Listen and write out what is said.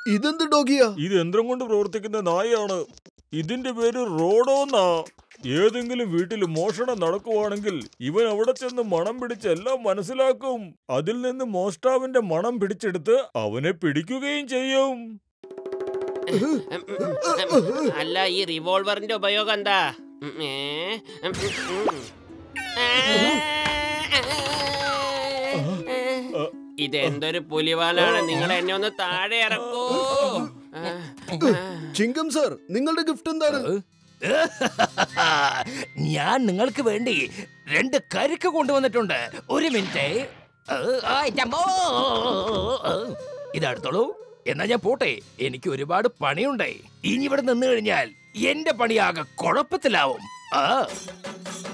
ഇതെന്ത് ഡോഗിയാ? ഇത് യന്ത്രം കൊണ്ട് പ്രവർത്തിക്കുന്ന നായയാണ്. ഇതിന്റെ പേര് റോഡോന്നാ. ഏതെങ്കിലും വീട്ടിൽ മോഷണം നടക്കുവാണെങ്കിൽ ഇവൻ അവിടെ ചെന്ന് മണം പിടിച്ച് എല്ലാം മനസ്സിലാക്കും. അതിൽ നിന്ന് മോഷ്ടാവിന്റെ മണം പിടിച്ചെടുത്ത് അവനെ പിടിക്കുകയും ചെയ്യും. അല്ല, ഈ റിവോൾവറിന്റെ ഉപയോഗം എന്താ? ഇതെന്തൊരു പുലിവാലാണ്. നിങ്ങൾ എന്നെ ഒന്ന് താഴെ ഇറക്കൂ. ചിങ്കം സർ, നിങ്ങളുടെ ഗിഫ്റ്റ് എന്താണ്? ഞാൻ നിങ്ങൾക്ക് വേണ്ടി 2 കരിക്ക് കൊണ്ടുവന്നിട്ടുണ്ട്. ഒരു മിനിറ്റ്. ഇതെടുത്തോളൂ. എന്നാ ഞാൻ പോട്ടെ, എനിക്ക് ഒരുപാട് പണിയുണ്ട്. ഇനി ഇവിടെ നിന്ന് കഴിഞ്ഞാൽ എന്റെ പണിയാകെ കുഴപ്പത്തിലാവും.